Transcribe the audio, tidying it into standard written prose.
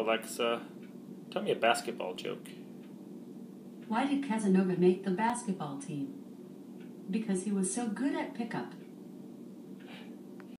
Alexa, tell me a basketball joke. Why did Casanova make the basketball team? Because he was so good at pickup.